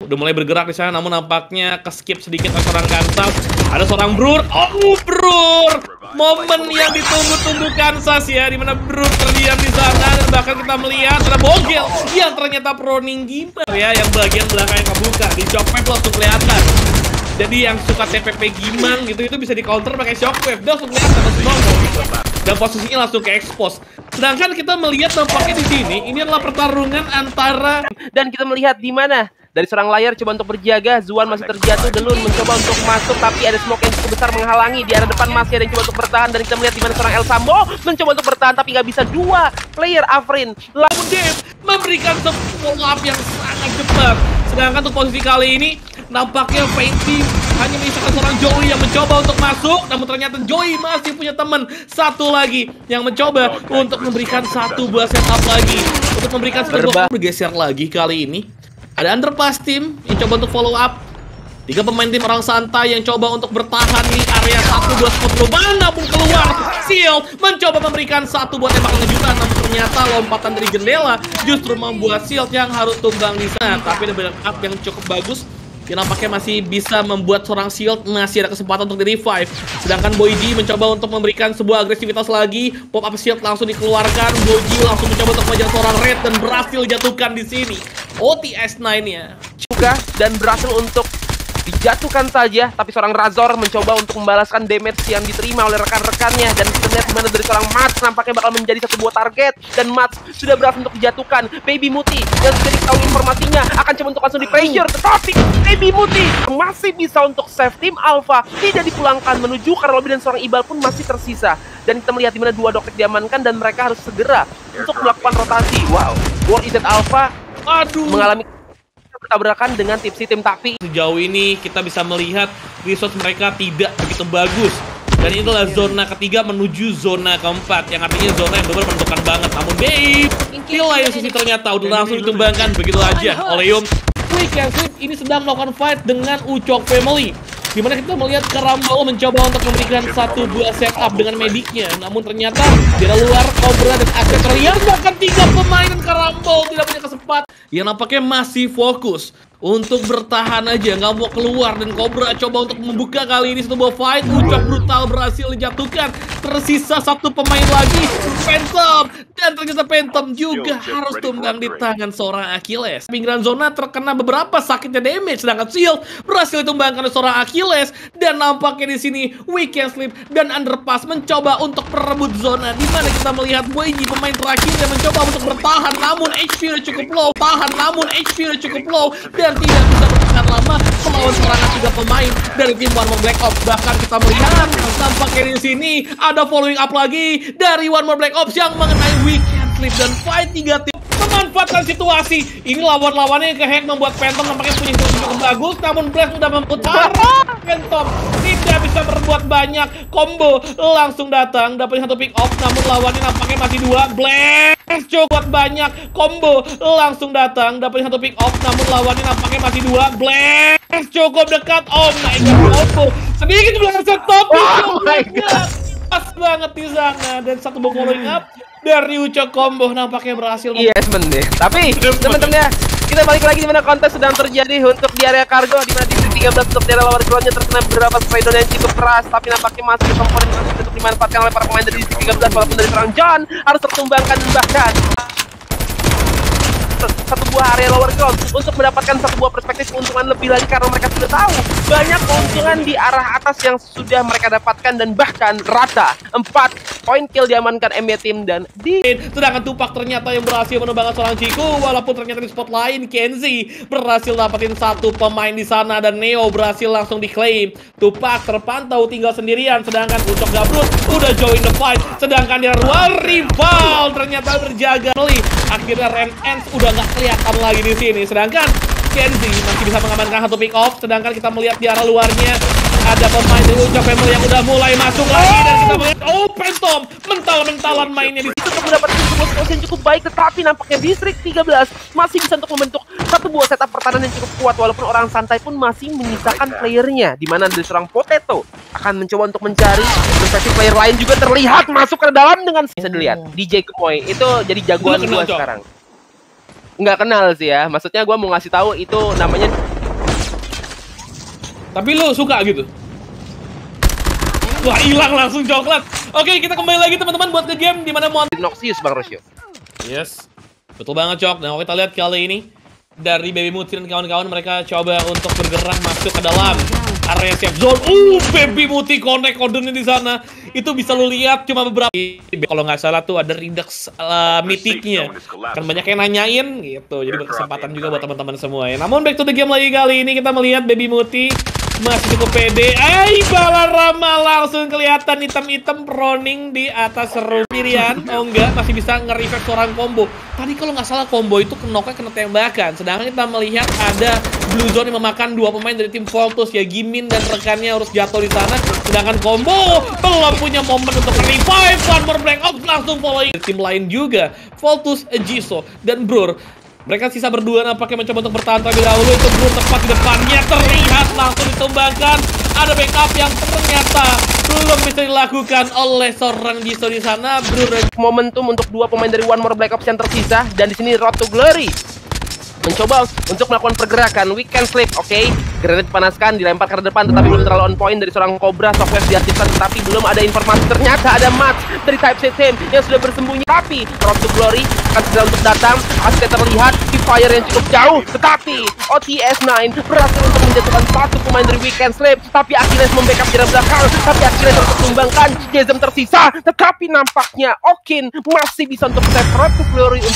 udah mulai bergerak di sana, namun nampaknya ke-skip sedikit oleh seorang Kansas. Ada seorang Brur. Oh, Brur! Momen yang ditunggu-tunggu Kansas ya, dimana Brur terdiam di sana, dan bahkan kita melihat ada Bogel yang ternyata proning Gimar ya, yang bagian belakang yang kebuka. Di Shockwave langsung kelihatan. Jadi yang suka TPP Gimang gitu, itu bisa di counter pakai Shockwave. Dia langsung kelihatan, langsung nongol. Dan posisinya langsung ke expose. Sedangkan kita melihat nampaknya di sini ini adalah pertarungan antara, dan kita melihat di mana dari seorang layar coba untuk berjaga, Zuan masih terjatuh, Delun mencoba untuk masuk tapi ada smoke yang cukup besar menghalangi. Di arah depan masih ada yang coba untuk bertahan, dan kita melihat di mana seorang El Sambo mencoba untuk bertahan tapi nggak bisa. Dua player Afrin lalu Dave memberikan follow up yang sangat cepat. Sedangkan untuk posisi kali ini nampaknya Fainty hanya menyisakan seorang Joey yang mencoba untuk masuk, namun ternyata Joey masih punya teman satu lagi yang mencoba untuk memberikan satu buah setup lagi, untuk memberikan sebuah bergeser lagi. Kali ini ada underpass tim yang coba untuk follow up. 3 pemain tim orang santai yang coba untuk bertahan di area 1 2 spot mana pun keluar. Seal mencoba memberikan satu buat tembak lanjutan, namun ternyata lompatan dari jendela justru membuat Seal yang harus tumbang di sana. Tapi ada backup yang cukup bagus yang nampaknya masih bisa membuat seorang Shield masih ada kesempatan untuk di-revive. Sedangkan Boyji mencoba untuk memberikan sebuah agresivitas lagi. Pop-up Shield langsung dikeluarkan. Boyji langsung mencoba untuk mengejar seorang Red dan berhasil jatuhkan di sini. OTS9-nya juga dan berhasil untuk dijatuhkan saja, tapi seorang Razor mencoba untuk membalaskan damage yang diterima oleh rekan-rekannya. Dan kita lihat dimana dari seorang Mats nampaknya bakal menjadi satu buah target, dan Mats sudah berhasil untuk dijatuhkan. Baby Muti yang sudah diketahui informasinya akan coba untuk langsung di-pressure, tetapi Baby Muti masih bisa untuk save tim Alpha, tidak dipulangkan menuju Karlobi, dan seorang Ibal pun masih tersisa. Dan kita melihat dimana 2 Doktek diamankan dan mereka harus segera untuk melakukan rotasi. Wow, World IZ Alpha mengalami bertabrakan dengan tipsi tim Tapi. Sejauh ini kita bisa melihat resource mereka tidak begitu bagus. Dan inilah zona ketiga menuju zona keempat, yang artinya zona yang benar-benar menentukan banget. Namun Babe, kill lain sisi ternyata udah langsung ditumbangkan begitu aja oleh Yum. Weekend Sleep ini sedang melakukan fight dengan Ucok Family, dimana kita melihat Karambol mencoba untuk memberikan satu buah setup dengan mediknya, namun ternyata di luar Cobra dan Asset terlihat bahkan 3 pemain dan Karambol tidak punya kesempatan, yang nampaknya masih fokus untuk bertahan aja, nggak mau keluar. Dan Cobra coba untuk membuka kali ini satu buah fight. Ucok brutal berhasil dijatuhkan. Tersisa 1 pemain lagi, Phantom, dan ternyata Phantom juga harus tumbang di tangan seorang Achilles. Pinggiran zona terkena beberapa sakitnya damage, sedangkan Shield berhasil ditumbangkan oleh seorang Achilles. Dan nampaknya di sini Weekend Sleep dan Underpass mencoba untuk merebut zona, di mana kita melihat Boyji pemain terakhir yang mencoba untuk bertahan, namun HP-nya cukup low, dan tidak bisa bertahan lama melawan serangan 3 pemain dari tim One More Black Ops. Bahkan kita melihat nampaknya di sini ada following up lagi dari One More Black Ops yang mengenai Weekend Sleep, dan fight 3 tim memanfaatkan situasi ini. Lawan-lawannya yang kehack membuat Phantom nampaknya punya situasi cukup bagus, namun Blast sudah memutar. Phantom tidak bisa berbuat banyak, combo langsung datang, dapetin 1 pick off, namun lawannya nampaknya masih 2. Blast cukup banyak, combo langsung datang, dapetin 1 pick off, namun lawannya nampaknya masih 2. Blast cukup dekat, oh my god, combo sedikit belakang stop, pas banget di sana. Dan 1 bom following up dari Ucok Combo nampaknya berhasil. Yes, bener. Tapi teman-teman, kita balik lagi dimana kontes sedang terjadi untuk di area kargo, dimana di 13 untuk daerah lawan keluarnya terkena beberapa spray down yang cukup keras, tapi nampaknya masih komponen untuk dimanfaatkan oleh para pemain dari 13, walaupun dari seorang John harus tertumbangkan, dan bahkan 1 buah area lower ground untuk mendapatkan 1 buah perspektif keuntungan lebih lagi, karena mereka sudah tahu banyak keuntungan di arah atas yang sudah mereka dapatkan, dan bahkan rata 4 poin kill diamankan MB Team dan di. Sedangkan Tupac ternyata yang berhasil menumbangkan seorang Chico, walaupun ternyata di spot lain Kenzie berhasil dapetin 1 pemain di sana, dan Neo berhasil langsung diklaim. Tupac terpantau tinggal sendirian, sedangkan Ucok Gabrut udah join the fight. Sedangkan di luar rival ternyata berjaga. Akhirnya Ram Ends udah nggak kelihatan lagi di sini, sedangkan Kenzie masih bisa mengamankan 1 pick off. Sedangkan kita melihat di arah luarnya ada pemain dari Ucok Family yang udah mulai masuk lagi, dan kita melihat Phantom mental-mentalan mainnya di situ untuk mendapatkan sebuah situasi yang cukup baik, tetapi nampaknya Distrik 13 masih bisa untuk membentuk 1 buah setup pertahanan yang cukup kuat, walaupun orang santai pun masih menyisakan playernya, di mana dari seorang Potato akan mencoba untuk mencari versi player lain juga terlihat masuk ke dalam dengan bisa dilihat DJ Gemoy itu jadi jagoan gua sekarang. Nggak kenal sih ya, maksudnya gua mau ngasih tahu itu namanya Tapi lu suka gitu. Wah, hilang langsung coklat. Oke, kita kembali lagi teman-teman buat ke game dimana Noxious Bang Rosio. Yes, betul banget Cok. Nah, kita lihat kali ini dari Baby Muti dan kawan-kawan mereka coba untuk bergerak masuk ke dalam area safe zone. Baby Muti connect kodenya di sana. Itu bisa lu lihat cuma beberapa. Kalau nggak salah tuh ada Redux mitiknya. Kan banyak yang nanyain gitu. Jadi berkesempatan juga buat teman-teman semua ya. Namun back to the game lagi kali ini kita melihat Baby Muti masih cukup pede. Balarama langsung kelihatan hitam-hitam proning di atas Rumpirian. Oh enggak, masih bisa nge-reflect seorang combo. Tadi kalau nggak salah combo itu kena tembakan. Sedangkan kita melihat ada Blue Zone yang memakan 2 pemain dari tim Voltus ya. Gimin dan rekannya harus jatuh di sana. Sedangkan combo belum punya momen untuk revive. One more Black Ops langsung following tim lain juga. Voltus, Jisoo dan Brur. Mereka sisa berdua nampaknya mencoba untuk bertahan terlebih dahulu. Itu Brur tepat di depannya terlihat langsung ditumbangkan. Ada backup yang ternyata belum bisa dilakukan oleh seorang Jisoo di sana. Brur Momentum untuk 2 pemain dari One More Black Ops yang tersisa, dan di sini Road to Glory mencoba untuk melakukan pergerakan. We can sleep, oke. Grenade dipanaskan, dilempar ke depan, tetapi belum terlalu on point dari seorang Cobra. Software diaktifkan, tetapi belum ada informasi. Ternyata ada match dari Type C team yang sudah bersembunyi. Tapi Road to Glory akan segera untuk datang. Aske terlihat di fire yang cukup jauh, tetapi OTS9 berhasil untuk menjatuhkan 1 pemain dari We Can Sleep. Tapi Achilles membackup jarak belakang. Tapi Achilles untuk tumbangkan. Jezem tersisa, tetapi nampaknya Okin masih bisa untuk save Road to Glory.